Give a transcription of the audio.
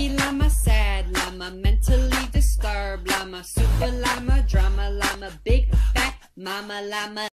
Happy llama, sad llama, mentally disturbed llama, super llama, drama llama, big fat mama llama.